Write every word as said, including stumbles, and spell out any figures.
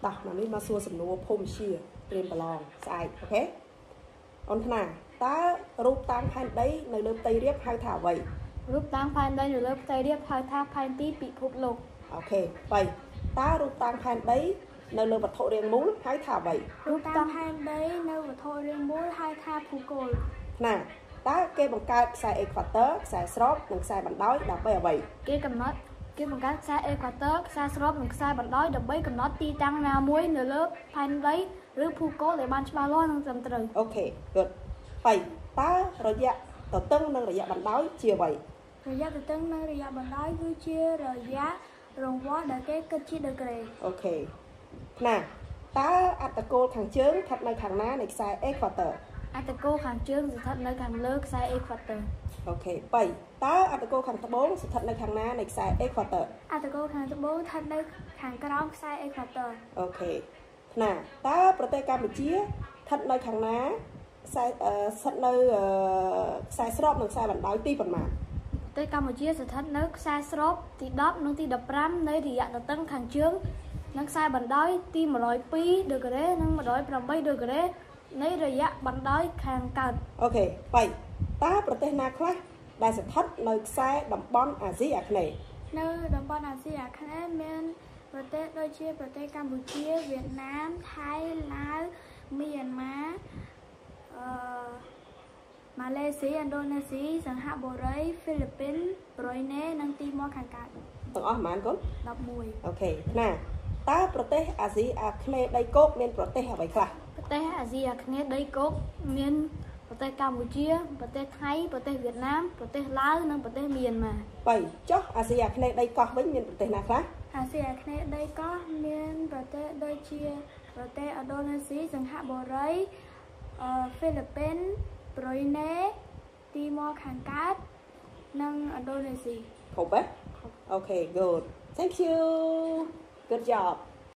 តោះមកនេះមកសួរសំណួរភូមិជាព្រៀនប្រឡងស្អែកអូខេអូនថ្នាតើរូបតាមផែនដីនៅលើផ្ទៃរាបហៅថាអ្វីរូបតាមផែនដីនៅលើផ្ទៃរាបហៅថាផែនទីពិភពលោកអូខេបីតើរូបតាមផែនដីនៅលើវត្ថុរាងមូលហៅថាអ្វីរូបតាមផែនដីនៅវត្ថុរាងមូលហៅថាភូកុលថ្នាតើគេបង្កើតខ្សែអេក្វាទ័រខ្សែស្របនិងខ្សែបណ្ដោយដើម្បីអ្វីគេកំណត់គេបង្កើតខ្សែអេក្វាទ័រខ្សែស្របនិងខ្សែបណ្ដោយដើម្បីកំណត់ទីតាំងណាមួយនៅលើផែនដីឬភូកុលដែលបានច្បាស់លាស់និងត្រឹមត្រូវអូខេ good បីតើរយៈទទឹងនិងរយៈបណ្ដោយជាអ្វីរយៈទទឹងនិងរយៈបណ្ដោយគឺជារយៈរង្វាស់ដែលគេគិតជាដឺក្រេអូខេថ្នាតើអត្តគោលខាងជើងស្ថិតនៅខាងណានៃខ្សែអេក្វាទ័រអត្តគោលខាងជើងស្ថិតនៅខាងលើខ្សែអេក្វាទ័រអូខេបីតើអត្តគោលខាងត្បូងស្ថិតនៅខាងណានៃខ្សែអេក្វាទ័រអត្តគោលខាងត្បូងស្ថិតនៅខាងក្រោមខ្សែអេក្វាទ័រអូខេថ្នាតើប្រទេសកម្ពុជាស្ថិតនៅខាងណាខ្សែស្ថិតនៅខ្សែស្របនិងខ្សែបណ្ដោយទីប៉ុន្មានប្រទេសកម្ពុជាស្ថិតនៅខ្សែស្របទីដប់និងទីដប់ប្រាំនៃរយៈទទឹងខាងជើងនិងខ្សែបណ្ដោយទីmột không haiដឺក្រេនិងmột không támដឺក្រេនៃរយៈបណ្ដោយខាងកើតអូខេបីតើប្រទេសណាខ្លះដែលស្ថិតនៅខ្សែតំបន់អាស៊ីអាគ្នេយ៍នៅតំបន់អាស៊ីអាគ្នេយ៍មានប្រទេសដូចជាប្រទេសកម្ពុជាវៀតណាមថៃឡាវមីយ៉ាន់ម៉ាអឺម៉ាឡេស៊ីឥណ្ឌូនេស៊ីសិង្ហបុរីហ្វីលីពីនប្រ៊ុយណេនិងទីម៉ូខាងកើតទាំងអស់ប៉ុន្មានកូនដប់មួយអូខេណាតើប្រទេសអាស៊ីអាគ្នេយ៍ដីគោកមានប្រទេសអ្វីខ្លះប្រទេសអាស៊ីអាគ្នេយ៍ដីគោកមានប្រទេសកម្ពុជាប្រទេសថៃប្រទេសវៀតណាមប្រទេសឡាវនិងប្រទេសមីយ៉ាន់ម៉ាបីចុះអាស៊ីអាគ្នេយ៍ដីកោះវិញមានប្រទេសណាខ្លះអាស៊ីអាគ្នេយ៍ដីកោះមានប្រទេសដូចជាប្រទេសឥណ្ឌូនេស៊ីសិង្ហបុរីអឺហ្វីលីពីនប្រ៊ុយណេទីម៉ូខាងកើតនិងឥណ្ឌូនេស៊ីគ្រប់ទេអូខេ good thank you good job